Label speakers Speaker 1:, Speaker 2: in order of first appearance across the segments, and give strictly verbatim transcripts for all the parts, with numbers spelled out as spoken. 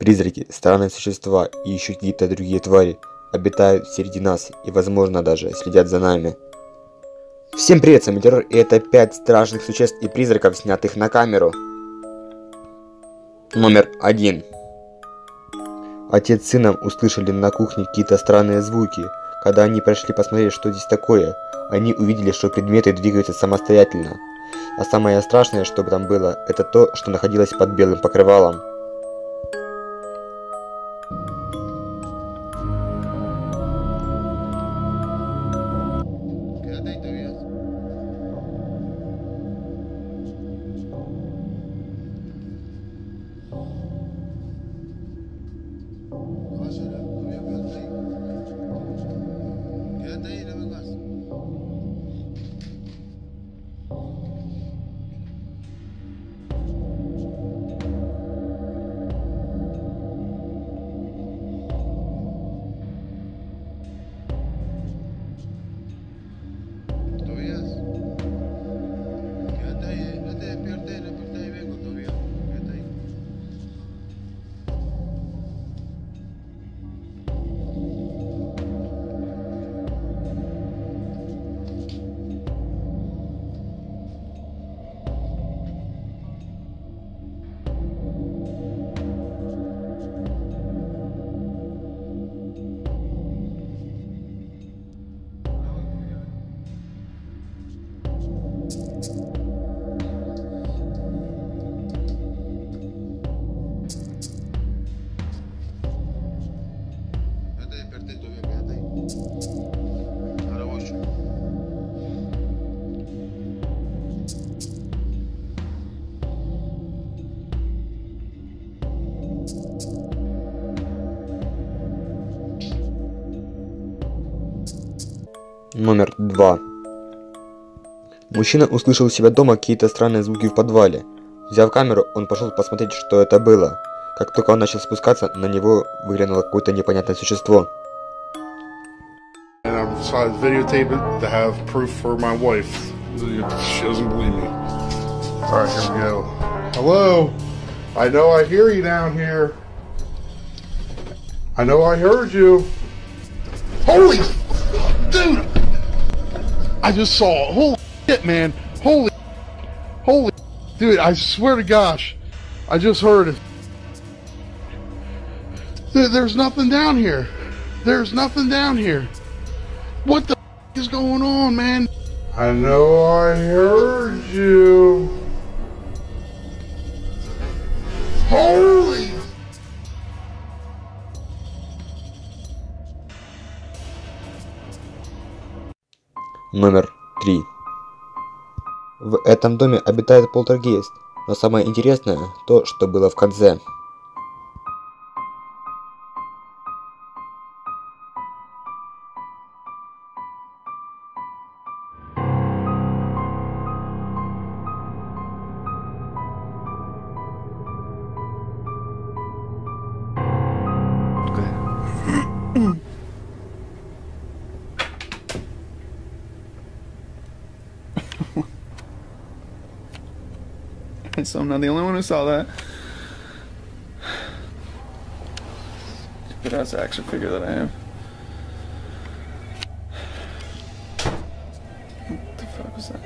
Speaker 1: Призраки, странные существа и еще какие-то другие твари обитают среди нас и, возможно, даже следят за нами. Всем привет, с вами Террор, и это пять страшных существ и призраков, снятых на камеру. Номер один. Отец с сыном услышали на кухне какие-то странные звуки. Когда они пришли посмотреть, что здесь такое, они увидели, что предметы двигаются самостоятельно. А самое страшное, что там было, это то, что находилось под белым покрывалом. Номер два. Мужчина услышал у себя дома какие-то странные звуки в подвале. Взяв камеру, он пошел посмотреть, что это было. Как только он начал спускаться, на него выглянуло какое-то непонятное существо.
Speaker 2: And I decided to videotape it to have proof for my wife. She doesn't believe me. Alright, here we go. Hello? I know I hear you down here. I know I heard you. Holy dude! I just saw it. Holy shit, man. Holy Holy dude, I swear to gosh. I just heard it. There, there's nothing down here. There's nothing down here. What the is going on, man? I know I heard you. Holy.
Speaker 1: Номер три. В этом доме обитает полтергейст, но самое интересное то, что было в конце.
Speaker 3: So I'm not the only one who saw that. Stupid ass action figure that I have. What the fuck was that?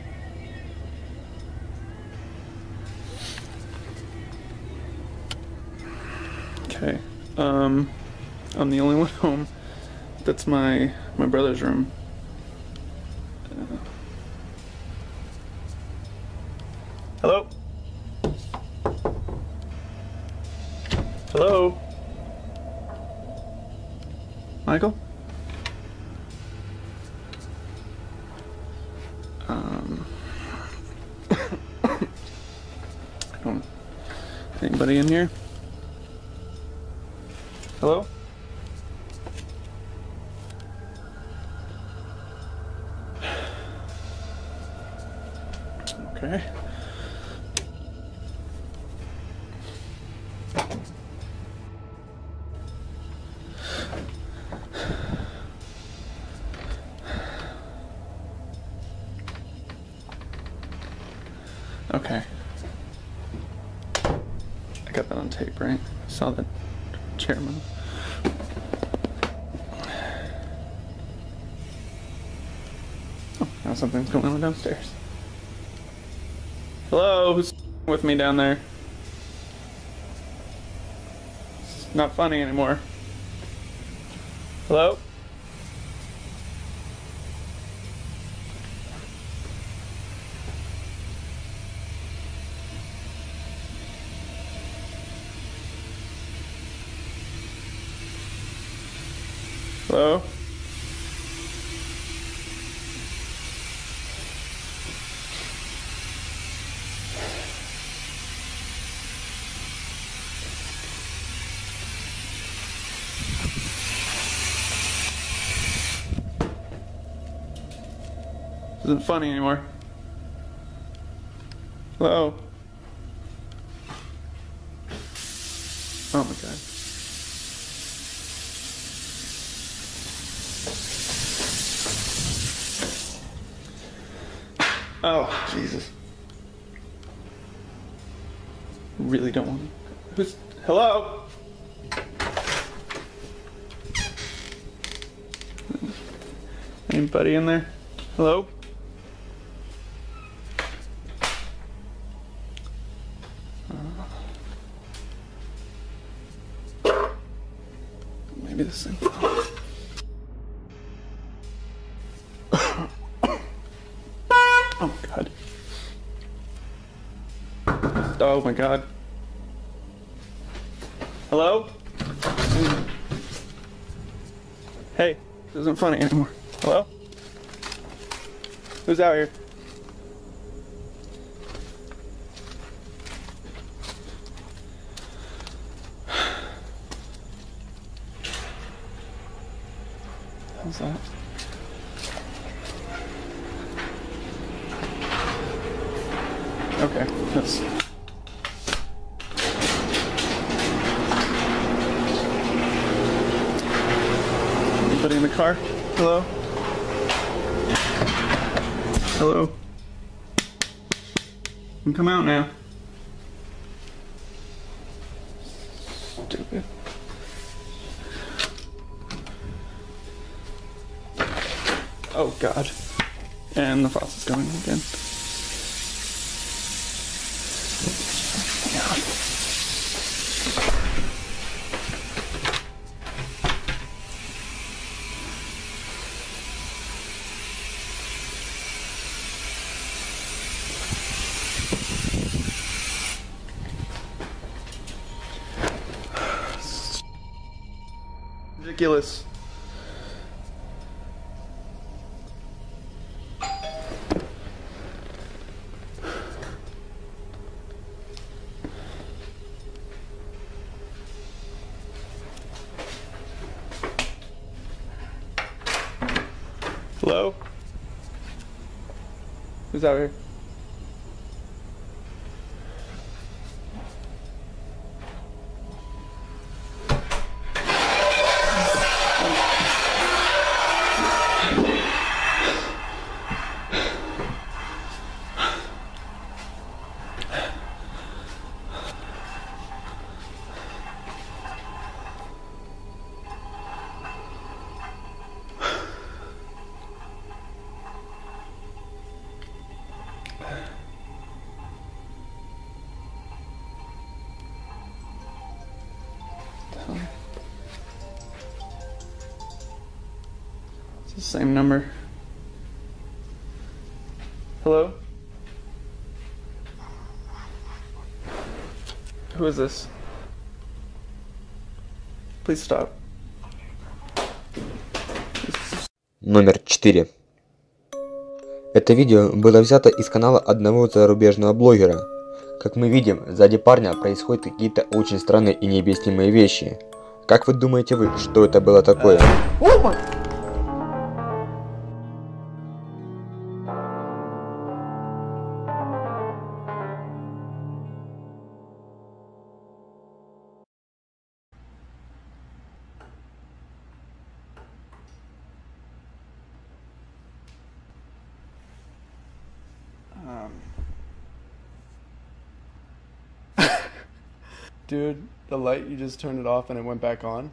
Speaker 3: Okay. Um, I'm the only one home. That's my my brother's room. Uh, hello. Hello? Michael? Um, I don't, anybody in here? Hello? Okay. Okay. I got that on tape. tape, right? I saw that chair move. Oh, now something's going on downstairs. Hello, who's with me down there? It's not funny anymore. Hello? Hello? This isn't funny anymore. Hello? Oh my god. Oh, Jesus. Really don't want to. Who's. Hello? Anybody in there? Hello? Uh, maybe this thing. Oh god. Oh my god. Hello? Hey, this isn't funny anymore. Hello? Who's out here? How's that? Okay, that's... Anybody in the car? Hello? Hello? You can come out now. Stupid. Oh god. And the faucet's going again. Ridiculous. Hello? Who's out here? It's the same number. Hello? Who is this? Please stop.
Speaker 1: Номер четыре. Это видео было взято из канала одного зарубежного блогера. Как мы видим, сзади парня происходят какие-то очень странные и необъяснимые вещи. Как вы думаете вы, что это было такое?
Speaker 3: Dude, the light, you just turned it off and it went back on?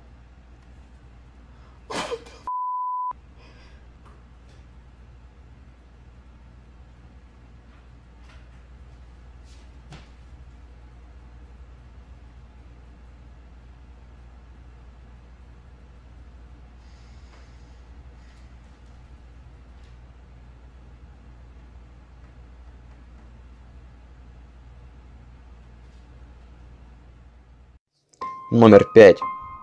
Speaker 1: Номер пять.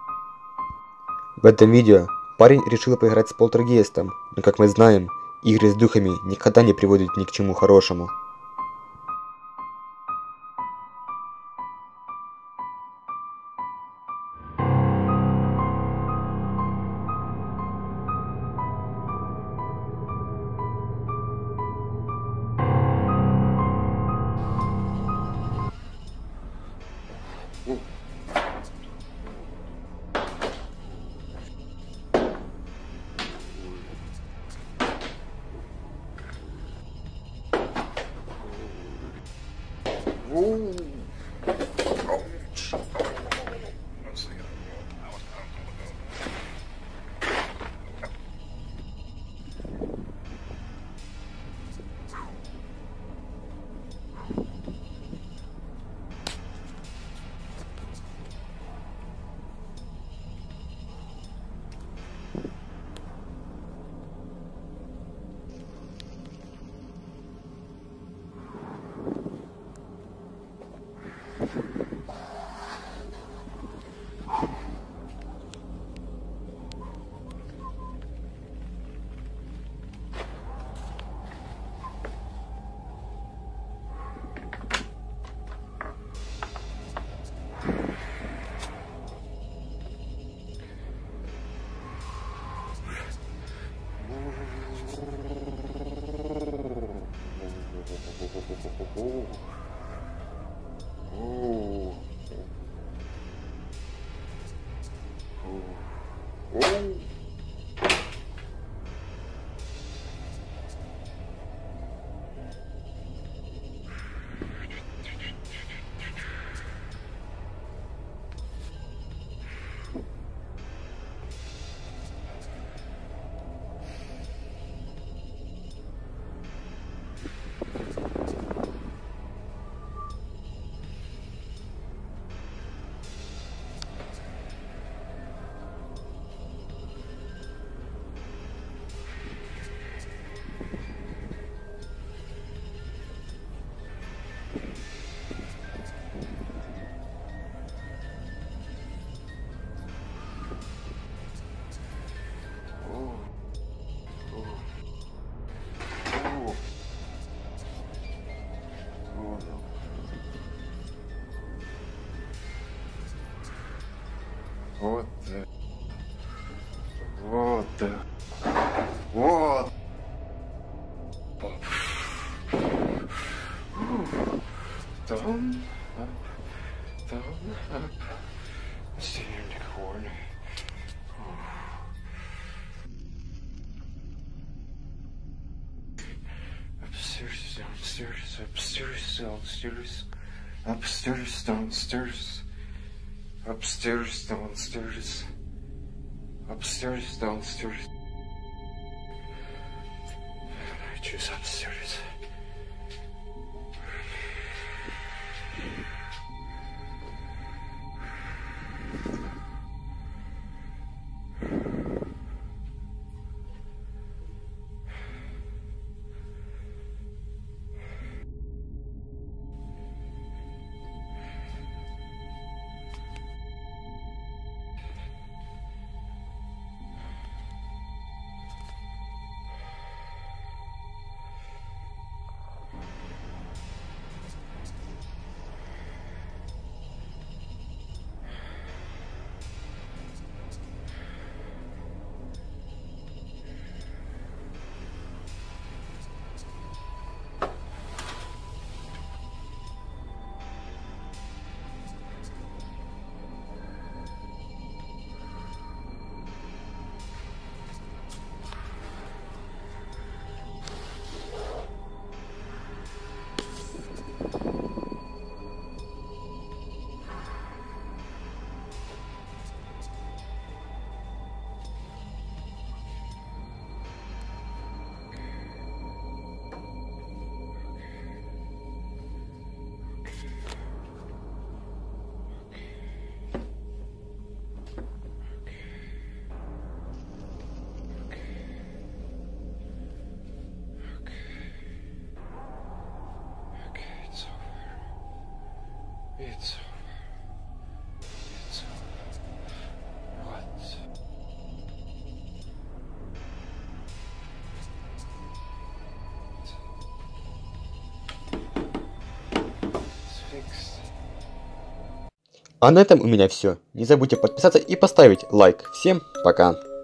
Speaker 1: В этом видео парень решил поиграть с полтергейстом, но как мы знаем, игры с духами никогда не приводят ни к чему хорошему.
Speaker 4: Вот так. Вот так. Вот. Down, up, down, up. Stay in the corner. Upstairs, downstairs, upstairs, downstairs, upstairs, downstairs, upstairs, downstairs, upstairs, downstairs. I choose upstairs.
Speaker 1: А на этом у меня все. Не забудьте подписаться и поставить лайк. Всем пока.